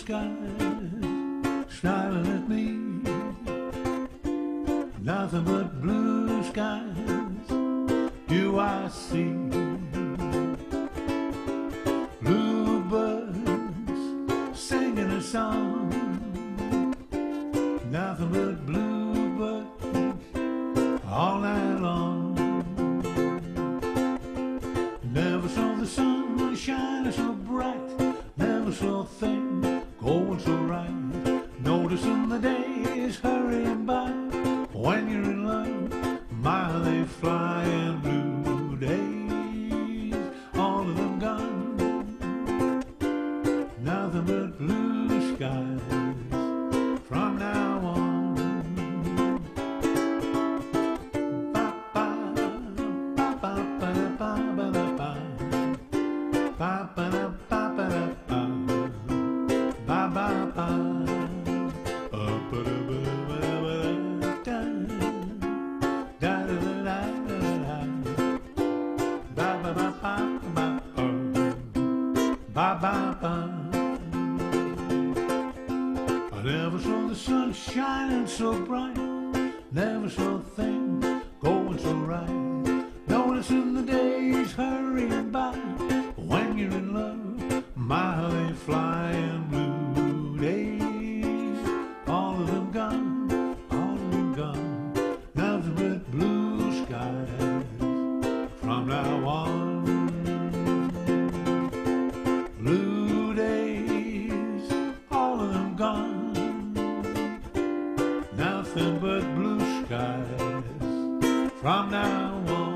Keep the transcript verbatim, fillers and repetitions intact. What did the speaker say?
skies smiling at me. Nothing but blue skies do I see. Bluebirds singing a song. Nothing but bluebirds all night long. Never saw the sun shining so bright. Never saw a thing going so right. Noticing the days hurrying by. When you're in love, my they fly, and blue days, all of them gone. Nothing but blue skies from now on. I never saw the sun shining so bright. Never saw a thing going so right. Noticing the days hurrying by. When you're in love, my how they fly, and blue days, all of them gone, all of them gone. Nothing but blue skies from now on. Blue days, all of them gone. Nothing but blue skies from now on.